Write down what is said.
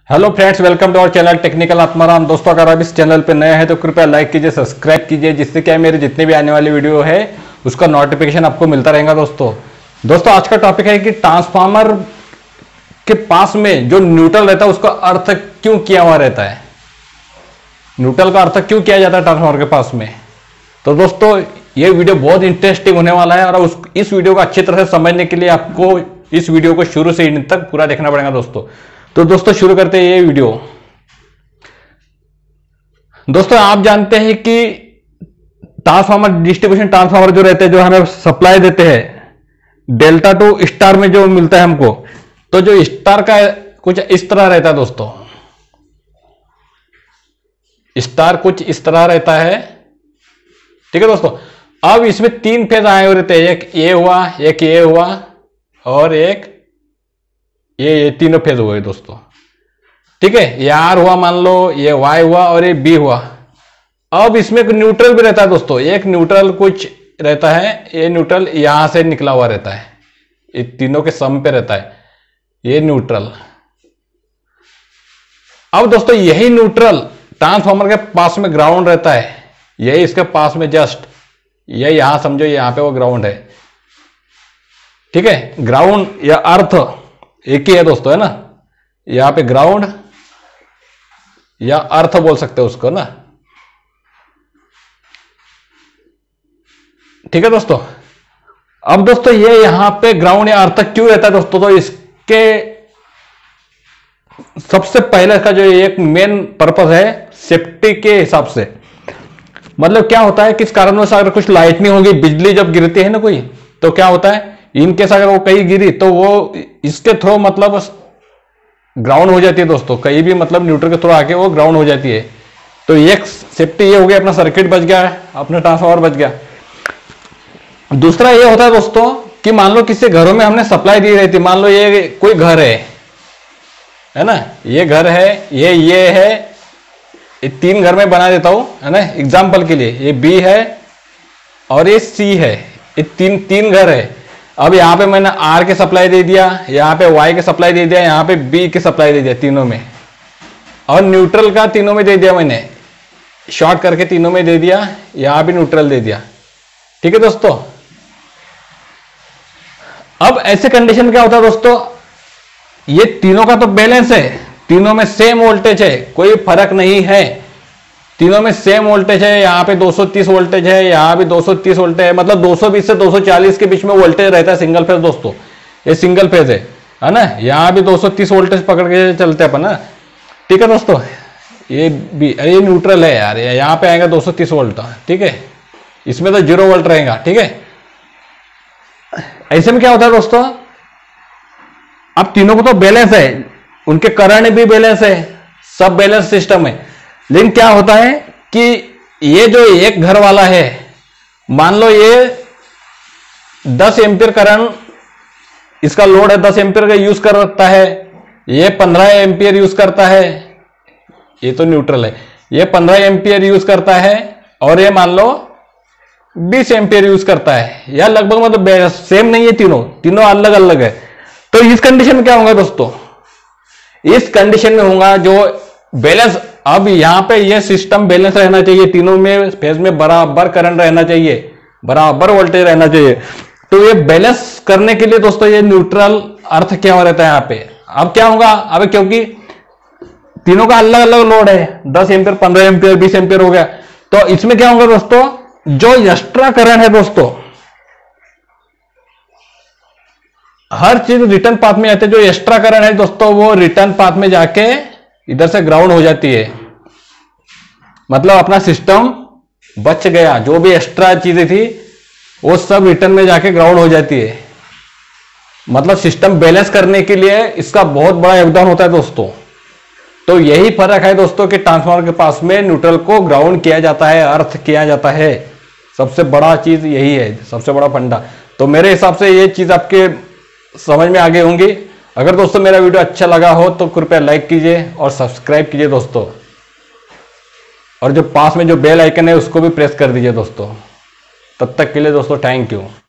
Hello friends, welcome to our channel technical Atmaram. दोस्तों, अगर आप इस चैनल पर नए हैं तो कृपया लाइक कीजिए, सब्सक्राइब कीजिए, जिससे क्या मेरे जितने भी आने वाली वीडियो है उसका नोटिफिकेशन आपको मिलता रहेगा। दोस्तों आज का टॉपिक है कि ट्रांसफार्मर के पास में जो न्यूट्रल रहता है उसका अर्थ क्यों किया हुआ रहता है, न्यूट्रल का अर्थ क्यों किया जाता है ट्रांसफार्मर के पास में। तो दोस्तों ये वीडियो बहुत इंटरेस्टिंग होने वाला है और इस वीडियो को अच्छी तरह से समझने के लिए आपको इस वीडियो को शुरू से एंड तक पूरा देखना पड़ेगा दोस्तों। तो दोस्तों शुरू करते हैं ये वीडियो। दोस्तों आप जानते हैं कि ट्रांसफार्मर, डिस्ट्रीब्यूशन ट्रांसफार्मर जो रहते हैं, जो हमें सप्लाई देते हैं डेल्टा टू स्टार में जो मिलता है हमको, तो जो स्टार का कुछ इस तरह रहता है दोस्तों, स्टार कुछ इस तरह रहता है। ठीक है दोस्तों, अब इसमें तीन फेज आए हुए रहते हैं, एक ये हुआ, एक ये हुआ और एक ये तीनों फेज हुए दोस्तों। ठीक है, ये आर हुआ, मान लो ये वाई हुआ और ये बी हुआ। अब इसमें एक न्यूट्रल भी रहता है दोस्तों, एक न्यूट्रल कुछ रहता है, ये न्यूट्रल यहां से निकला हुआ रहता है, ये तीनों के सम पे रहता है ये न्यूट्रल। अब दोस्तों यही न्यूट्रल ट्रांसफार्मर के पास में ग्राउंड रहता है, यही इसके पास में जस्ट ये यहां समझो, यहां पे वो ग्राउंड है। ठीक है, ग्राउंड या अर्थ एक ही है दोस्तों, है ना। यहां पे ग्राउंड या अर्थ बोल सकते हो उसको ना। ठीक है दोस्तों, अब दोस्तों ये यहां पे ग्राउंड या अर्थ क्यों रहता है दोस्तों, तो इसके सबसे पहले का जो एक मेन पर्पस है सेफ्टी के हिसाब से। मतलब क्या होता है, किस कारणवश अगर कुछ लाइटनिंग होगी, बिजली जब गिरती है ना कोई, तो क्या होता है, इनकेस अगर वो कहीं गिरी तो वो इसके थ्रू मतलब ग्राउंड हो जाती है दोस्तों, कहीं भी मतलब न्यूट्रल के थ्रू आके वो ग्राउंड हो जाती है। तो एक सेफ्टी ये हो गया, अपना सर्किट बच गया, अपना ट्रांसफार्मर बच गया। दूसरा ये होता है दोस्तों कि मान लो किसी घरों में हमने सप्लाई दी रहती, मान लो ये कोई घर है ना, ये घर है, ये है, ये तीन घर में बना देता हूं, है ना एग्जाम्पल के लिए, ये बी है और ये सी है, ये तीन घर है। अब यहाँ पे मैंने आर के सप्लाई दे दिया, यहाँ पे वाई के सप्लाई दे दिया, यहाँ पे बी के सप्लाई दे दिया तीनों में, और न्यूट्रल का तीनों में दे दिया, मैंने शॉर्ट करके तीनों में दे दिया, यहाँ भी न्यूट्रल दे दिया। ठीक है दोस्तों, अब ऐसे कंडीशन क्या होता है दोस्तों, ये तीनों का तो बैलेंस है, तीनों में सेम वोल्टेज है, कोई फर्क नहीं है, तीनों में सेम वोल्टेज है। यहाँ पे 230 वोल्टेज है, यहाँ भी 230 वोल्टेज है, मतलब 220 से 240 के बीच में वोल्टेज रहता है सिंगल फेज दोस्तों, ये सिंगल फेज है ना। यहाँ भी 230 वोल्टेज पकड़ के चलते अपन ना। ठीक है दोस्तों, ये भी ये न्यूट्रल है यार, यहाँ पे आएगा 230 वोल्ट। ठीक है, इसमें तो 0 वोल्ट रहेगा। ठीक है, ऐसे में क्या होता है दोस्तों, अब तीनों को तो बैलेंस है, उनके करंट भी बैलेंस है, सब बैलेंस सिस्टम है। लेकिन क्या होता है कि ये जो एक घर वाला है, मान लो ये 10 एम्पीयर करंट, इसका लोड है 10 एम्पीयर का यूज करता है, ये 15 एम्पीयर यूज करता है, ये तो न्यूट्रल है, ये 15 एम्पीयर यूज करता है और ये मान लो 20 एम्पीयर यूज करता है, या लगभग मतलब सेम नहीं है, तीनों अलग अलग है। तो इस कंडीशन में क्या होगा दोस्तों, इस कंडीशन में होगा जो बैलेंस, अब यहां पे ये सिस्टम बैलेंस रहना चाहिए, तीनों में फेज में बराबर करंट रहना चाहिए, बराबर वोल्टेज रहना चाहिए। तो ये बैलेंस करने के लिए दोस्तों ये न्यूट्रल अर्थ क्या हो रहता है यहाँ पे। अब क्या होगा, अब क्योंकि तीनों का अलग अलग लोड है, 10 एम्पीयर, 15 एम्पीयर, 20 एम्पीयर हो गया, तो इसमें क्या होगा दोस्तों, जो एक्स्ट्रा करंट है दोस्तों, हर चीज रिटर्न पाथ में आते हैं, जो एक्स्ट्रा करंट है दोस्तों वो रिटर्न पाथ में जाके इधर से ग्राउंड हो जाती है, मतलब अपना सिस्टम बच गया, जो भी एक्स्ट्रा चीजें थी वो सब रिटर्न में जाके ग्राउंड हो जाती है। मतलब सिस्टम बैलेंस करने के लिए इसका बहुत बड़ा योगदान होता है दोस्तों। तो यही फर्क है दोस्तों कि ट्रांसफार्मर के पास में न्यूट्रल को ग्राउंड किया जाता है, अर्थ किया जाता है, सबसे बड़ा चीज यही है, सबसे बड़ा फंडा। तो मेरे हिसाब से ये चीज आपके समझ में आगे होंगी। अगर दोस्तों मेरा वीडियो अच्छा लगा हो तो कृपया लाइक कीजिए और सब्सक्राइब कीजिए दोस्तों, और जो पास में जो बेल आइकन है उसको भी प्रेस कर दीजिए दोस्तों। तब तक के लिए दोस्तों थैंक यू।